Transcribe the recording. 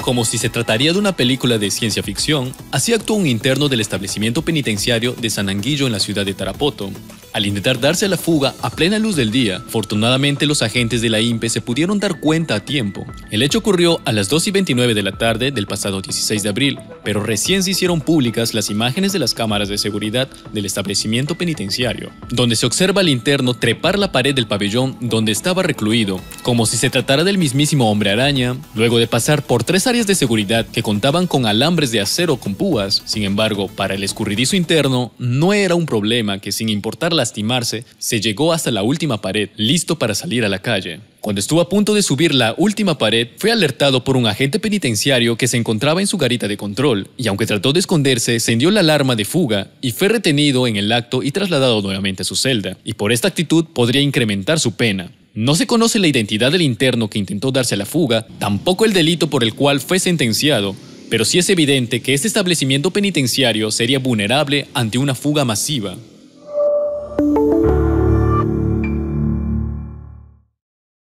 Como si se trataría de una película de ciencia ficción, así actuó un interno del establecimiento penitenciario de San Anguillo en la ciudad de Tarapoto. Al intentar darse a la fuga a plena luz del día, afortunadamente los agentes de la INPE se pudieron dar cuenta a tiempo. El hecho ocurrió a las 2:29 de la tarde del pasado 16 de abril, pero recién se hicieron públicas las imágenes de las cámaras de seguridad del establecimiento penitenciario, donde se observa al interno trepar la pared del pabellón donde estaba recluido, como si se tratara del mismísimo Hombre Araña, luego de pasar por 3 áreas de seguridad que contaban con alambres de acero con púas. Sin embargo, para el escurridizo interno no era un problema que, sin importar lastimarse, se llegó hasta la última pared, listo para salir a la calle. Cuando estuvo a punto de subir la última pared, fue alertado por un agente penitenciario que se encontraba en su garita de control, y aunque trató de esconderse, encendió la alarma de fuga y fue retenido en el acto y trasladado nuevamente a su celda, y por esta actitud podría incrementar su pena. No se conoce la identidad del interno que intentó darse a la fuga, tampoco el delito por el cual fue sentenciado, pero sí es evidente que este establecimiento penitenciario sería vulnerable ante una fuga masiva.